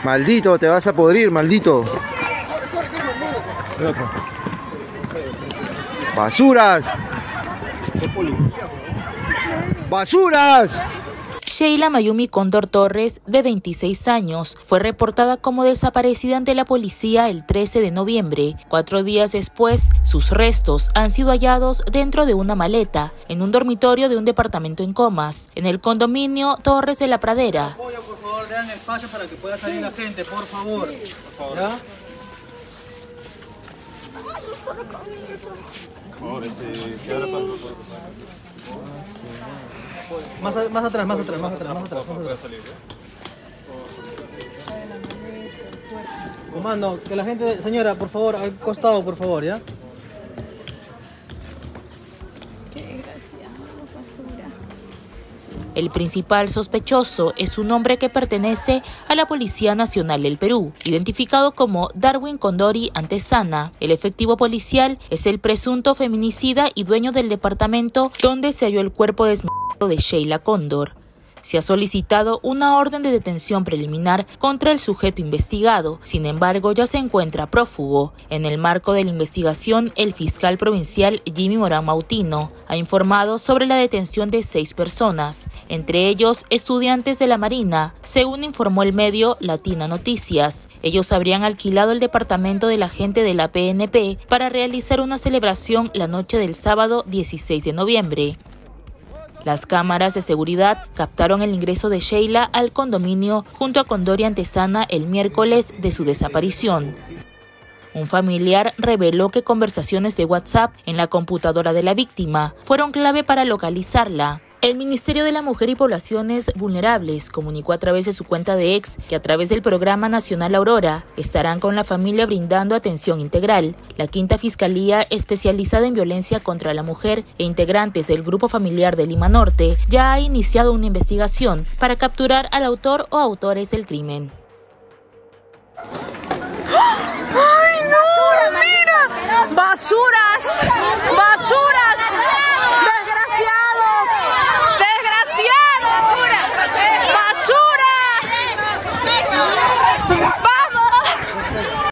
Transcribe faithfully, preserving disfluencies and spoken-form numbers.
Maldito, te vas a podrir, maldito. ¡Basuras! ¡Basuras! Sheila Mayumi Cóndor Torres, de veintiséis años, fue reportada como desaparecida ante la policía el trece de noviembre. Cuatro días después, sus restos han sido hallados dentro de una maleta en un dormitorio de un departamento en Comas, en el condominio Torres de la Pradera. Apoyo, por favor, den espacio para que pueda salir la gente, por favor. Por favor. ¿Ya? Por favor, este, ¿qué ahora pasa? Más, a, más atrás, más atrás, más atrás, más atrás. Más atrás. Comando, que la gente, señora, por favor, al costado, por favor, ¿ya? Qué desgraciado, basura. El principal sospechoso es un hombre que pertenece a la Policía Nacional del Perú, identificado como Darwin Condori Antesana. El efectivo policial es el presunto feminicida y dueño del departamento donde se halló el cuerpo desmembrado de Sheila Cóndor. Se ha solicitado una orden de detención preliminar contra el sujeto investigado, sin embargo ya se encuentra prófugo. En el marco de la investigación, el fiscal provincial Jimmy Morán Mautino ha informado sobre la detención de seis personas, entre ellos estudiantes de la Marina, según informó el medio Latina Noticias. Ellos habrían alquilado el departamento del agente de la P N P para realizar una celebración la noche del sábado dieciséis de noviembre. Las cámaras de seguridad captaron el ingreso de Sheila al condominio junto a Condori Antesana el miércoles de su desaparición. Un familiar reveló que conversaciones de WhatsApp en la computadora de la víctima fueron clave para localizarla. El Ministerio de la Mujer y Poblaciones Vulnerables comunicó a través de su cuenta de ex que a través del Programa Nacional Aurora estarán con la familia brindando atención integral. La Quinta Fiscalía, especializada en violencia contra la mujer e integrantes del Grupo Familiar de Lima Norte, ya ha iniciado una investigación para capturar al autor o autores del crimen. ¡Ay, no! ¡Mira! ¡Basuras! ¡Basuras!